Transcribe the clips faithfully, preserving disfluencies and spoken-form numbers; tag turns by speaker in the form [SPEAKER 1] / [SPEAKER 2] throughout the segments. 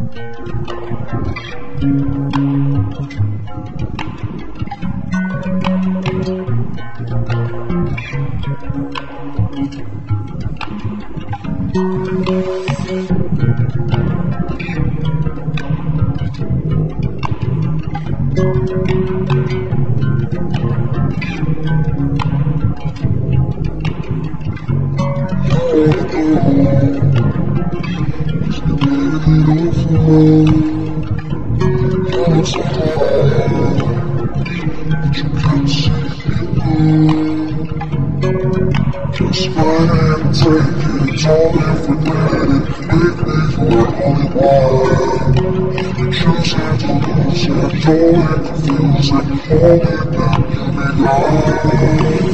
[SPEAKER 1] Just run and take it, it's all if we let it. Make me your only one. Choosing to lose it, totally confusing. Holding that you be gone.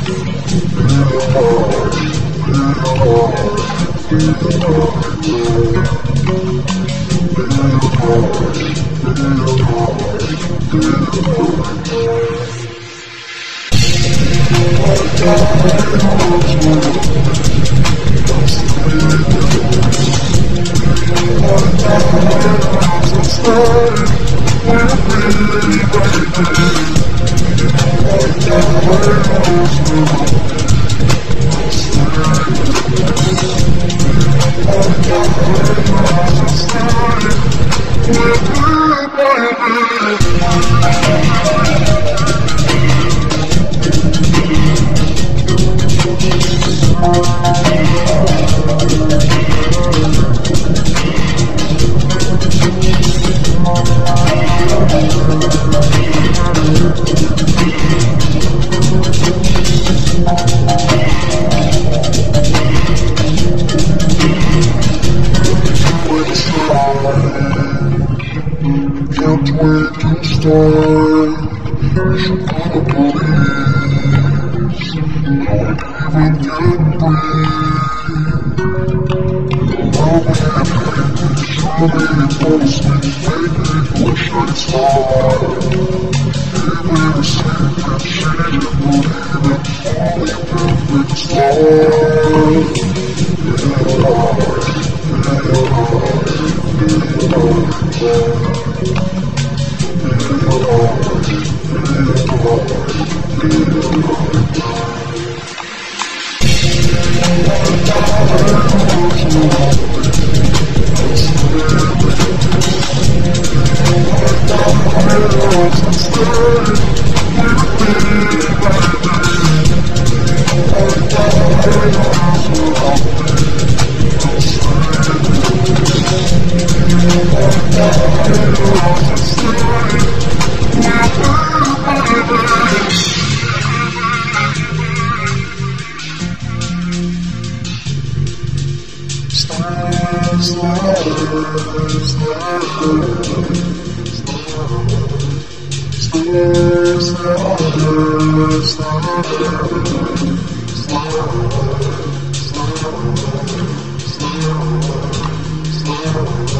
[SPEAKER 1] Feel like, feel like, feel like, can't wait to start. You should call the police. Don't even get breathe. Allow me to play. Show me it's all the sweet. Make me wish I'd start. Give me the secret. Change it, believe it. Only a perfect start. Slow, slow, slow, slow.